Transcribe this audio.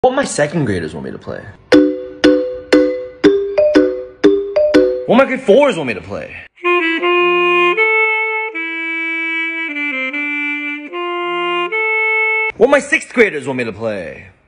What my second graders want me to play. What my grade 4s want me to play. What my 6th graders want me to play.